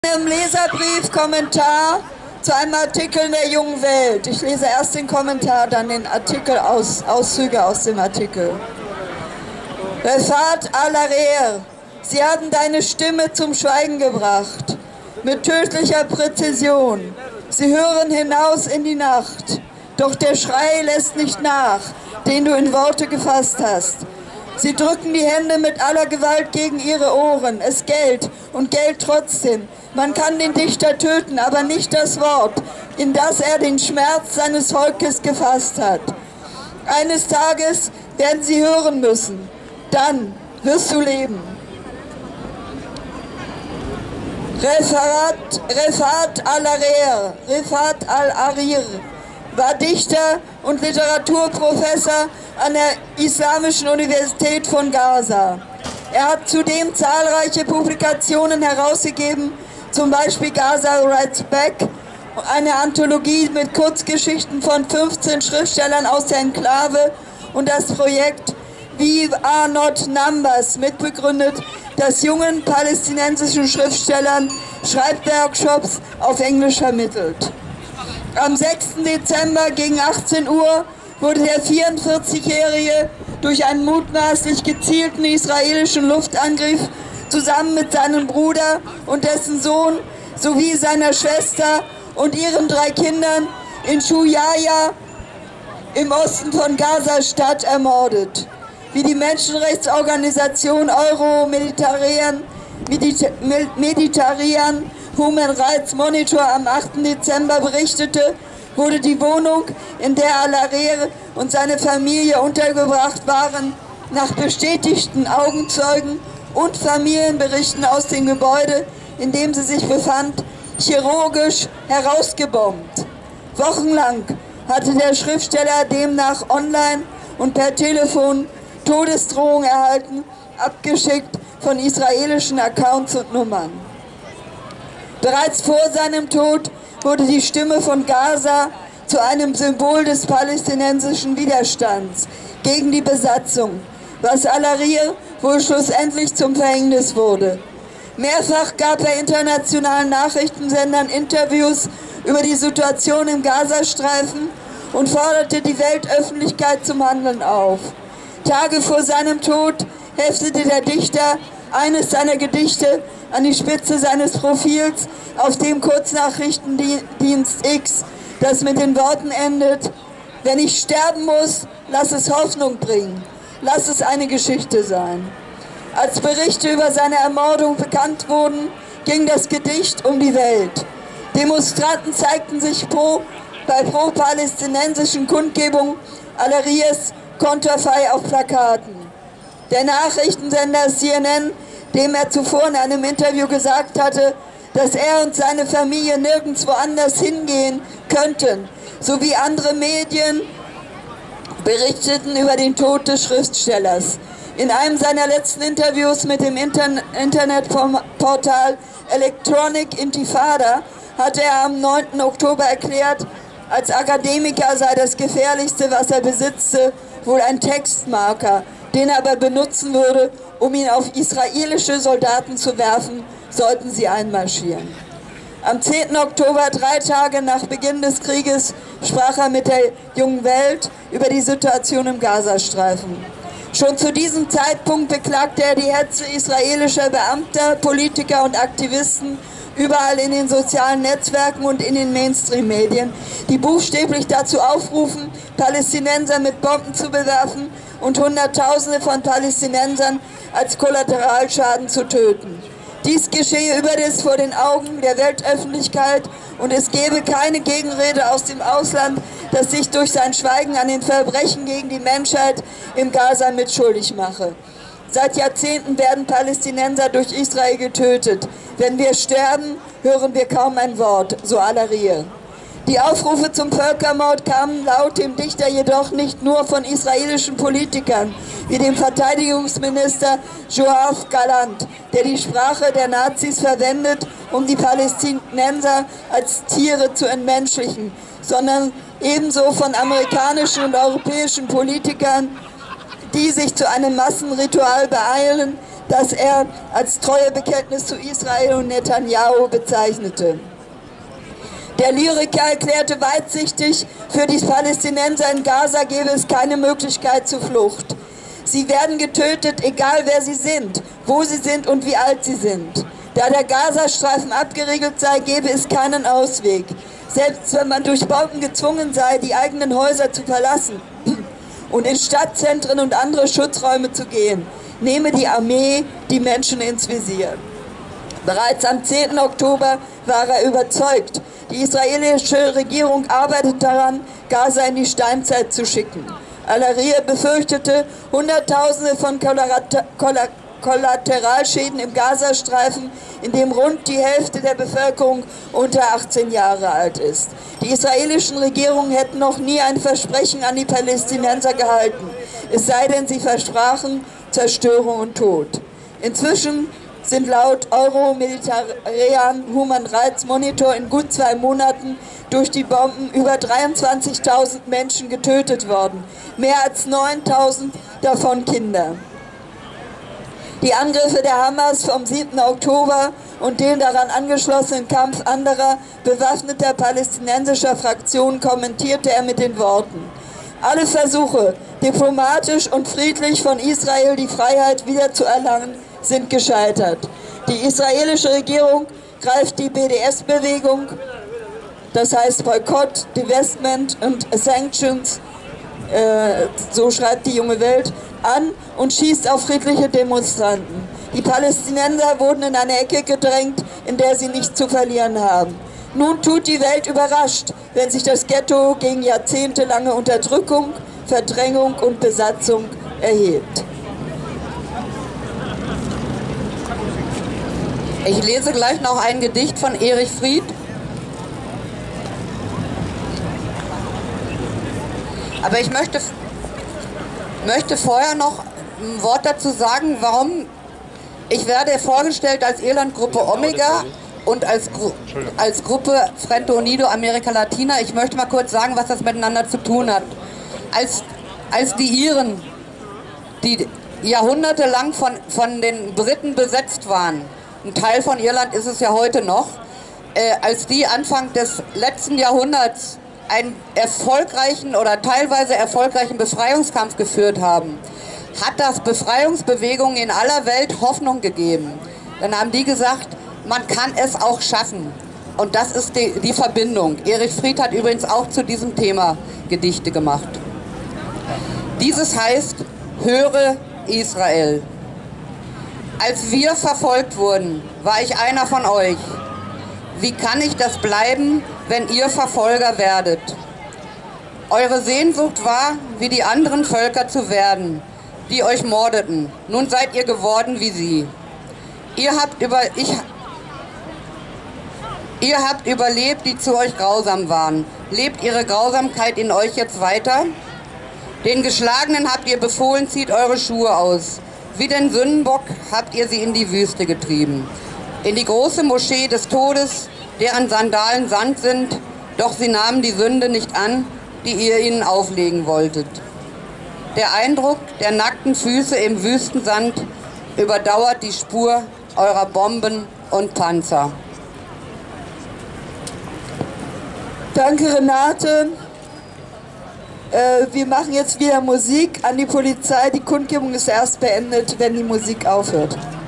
Im Leserbrief-Kommentar zu einem Artikel in der Jungen Welt. Ich lese erst den Kommentar, dann den Artikel Auszüge aus dem Artikel. Refat al-Arer, sie haben deine Stimme zum Schweigen gebracht, mit tödlicher Präzision. Sie hören hinaus in die Nacht, doch der Schrei lässt nicht nach, den du in Worte gefasst hast. Sie drücken die Hände mit aller Gewalt gegen ihre Ohren. Es Geld und Geld trotzdem. Man kann den Dichter töten, aber nicht das Wort, in das er den Schmerz seines Volkes gefasst hat. Eines Tages werden sie hören müssen. Dann wirst du leben. Refat al-Arer, war Dichter und Literaturprofessor an der Islamischen Universität von Gaza. Er hat zudem zahlreiche Publikationen herausgegeben, zum Beispiel Gaza Writes Back, eine Anthologie mit Kurzgeschichten von 15 Schriftstellern aus der Enklave, und das Projekt We Are Not Numbers mitbegründet, das jungen palästinensischen Schriftstellern Schreibworkshops auf Englisch vermittelt. Am 6. Dezember gegen 18 Uhr wurde der 44-Jährige durch einen mutmaßlich gezielten israelischen Luftangriff zusammen mit seinem Bruder und dessen Sohn sowie seiner Schwester und ihren 3 Kindern in Shujaya im Osten von Gaza-Stadt ermordet. Wie die Menschenrechtsorganisation Euro-Mediterranean Human Rights Monitor am 8. Dezember berichtete, wurde die Wohnung, in der al-Arer und seine Familie untergebracht waren, nach bestätigten Augenzeugen und Familienberichten aus dem Gebäude, in dem sie sich befand, chirurgisch herausgebombt. Wochenlang hatte der Schriftsteller demnach online und per Telefon Todesdrohungen erhalten, abgeschickt von israelischen Accounts und Nummern. Bereits vor seinem Tod wurde die Stimme von Gaza zu einem Symbol des palästinensischen Widerstands gegen die Besatzung, was al-Arer wohl schlussendlich zum Verhängnis wurde. Mehrfach gab er internationalen Nachrichtensendern Interviews über die Situation im Gazastreifen und forderte die Weltöffentlichkeit zum Handeln auf. Tage vor seinem Tod heftete der Dichter eines seiner Gedichte an die Spitze seines Profils auf dem Kurznachrichtendienst X, das mit den Worten endet: Wenn ich sterben muss, lass es Hoffnung bringen, lass es eine Geschichte sein. Als Berichte über seine Ermordung bekannt wurden, ging das Gedicht um die Welt. Demonstranten zeigten sich bei pro-palästinensischen Kundgebungen al-Arers Konterfei auf Plakaten. Der Nachrichtensender CNN, dem er zuvor in einem Interview gesagt hatte, dass er und seine Familie nirgendwo anders hingehen könnten, sowie andere Medien berichteten über den Tod des Schriftstellers. In einem seiner letzten Interviews mit dem Internetportal Electronic Intifada hatte er am 9. Oktober erklärt, als Akademiker sei das Gefährlichste, was er besitze, wohl ein Textmarker, den er aber benutzen würde, um ihn auf israelische Soldaten zu werfen, sollten sie einmarschieren. Am 10. Oktober, 3 Tage nach Beginn des Krieges, sprach er mit der Jungen Welt über die Situation im Gazastreifen. Schon zu diesem Zeitpunkt beklagte er die Hetze israelischer Beamter, Politiker und Aktivisten überall in den sozialen Netzwerken und in den Mainstream-Medien, die buchstäblich dazu aufrufen, Palästinenser mit Bomben zu bewerfen und Hunderttausende von Palästinensern als Kollateralschaden zu töten. Dies geschehe überdies vor den Augen der Weltöffentlichkeit, und es gebe keine Gegenrede aus dem Ausland, das sich durch sein Schweigen an den Verbrechen gegen die Menschheit im Gaza mitschuldig mache. Seit Jahrzehnten werden Palästinenser durch Israel getötet. Wenn wir sterben, hören wir kaum ein Wort, so al-Arer. Die Aufrufe zum Völkermord kamen laut dem Dichter jedoch nicht nur von israelischen Politikern, wie dem Verteidigungsminister Yoav Gallant, der die Sprache der Nazis verwendet, um die Palästinenser als Tiere zu entmenschlichen, sondern ebenso von amerikanischen und europäischen Politikern, die sich zu einem Massenritual beeilen, das er als Treuebekenntnis zu Israel und Netanyahu bezeichnete. Der Lyriker erklärte weitsichtig, für die Palästinenser in Gaza gebe es keine Möglichkeit zur Flucht. Sie werden getötet, egal wer sie sind, wo sie sind und wie alt sie sind. Da der Gazastreifen abgeriegelt sei, gäbe es keinen Ausweg. Selbst wenn man durch Bomben gezwungen sei, die eigenen Häuser zu verlassen und in Stadtzentren und andere Schutzräume zu gehen, nehme die Armee die Menschen ins Visier. Bereits am 10. Oktober war er überzeugt, die israelische Regierung arbeitet daran, Gaza in die Steinzeit zu schicken. Al-Ariri befürchtete Hunderttausende von Kollateralschäden im Gazastreifen, in dem rund die Hälfte der Bevölkerung unter 18 Jahre alt ist. Die israelischen Regierungen hätten noch nie ein Versprechen an die Palästinenser gehalten, es sei denn, sie versprachen Zerstörung und Tod. Inzwischen sind laut Euro-Mediterranean Human Rights Monitor in gut 2 Monaten durch die Bomben über 23.000 Menschen getötet worden, mehr als 9.000 davon Kinder. Die Angriffe der Hamas vom 7. Oktober und den daran angeschlossenen Kampf anderer bewaffneter palästinensischer Fraktionen kommentierte er mit den Worten: Alle Versuche, diplomatisch und friedlich von Israel die Freiheit wiederzuerlangen, sind gescheitert. Die israelische Regierung greift die BDS-Bewegung, das heißt Boykott, Divestment und Sanctions, so schreibt die Junge Welt, an und schießt auf friedliche Demonstranten. Die Palästinenser wurden in eine Ecke gedrängt, in der sie nichts zu verlieren haben. Nun tut die Welt überrascht, wenn sich das Ghetto gegen jahrzehntelange Unterdrückung, Verdrängung und Besatzung erhebt. Ich lese gleich noch ein Gedicht von Erich Fried. Aber ich möchte vorher noch ein Wort dazu sagen, warum ich werde vorgestellt als Irland-Gruppe Omega und als Gruppe Frente Unido Amerika Latina. Ich möchte mal kurz sagen, was das miteinander zu tun hat. Als die Iren, die jahrhundertelang von den Briten besetzt waren, ein Teil von Irland ist es ja heute noch, als die Anfang des letzten Jahrhunderts einen erfolgreichen oder teilweise erfolgreichen Befreiungskampf geführt haben, hat das Befreiungsbewegungen in aller Welt Hoffnung gegeben. Dann haben die gesagt, man kann es auch schaffen. Und das ist die Verbindung. Erich Fried hat übrigens auch zu diesem Thema Gedichte gemacht. Dieses heißt, höre Israel. Als wir verfolgt wurden, war ich einer von euch. Wie kann ich das bleiben, wenn ihr Verfolger werdet? Eure Sehnsucht war, wie die anderen Völker zu werden, die euch mordeten. Nun seid ihr geworden wie sie. Ihr habt überlebt, die zu euch grausam waren. Lebt ihre Grausamkeit in euch jetzt weiter? Den Geschlagenen habt ihr befohlen, zieht eure Schuhe aus. Wie den Sündenbock habt ihr sie in die Wüste getrieben. In die große Moschee des Todes, deren Sandalen Sand sind, doch sie nahmen die Sünde nicht an, die ihr ihnen auflegen wolltet. Der Eindruck der nackten Füße im Wüstensand überdauert die Spur eurer Bomben und Panzer. Danke, Renate. Wir machen jetzt wieder Musik an die Polizei. Die Kundgebung ist erst beendet, wenn die Musik aufhört.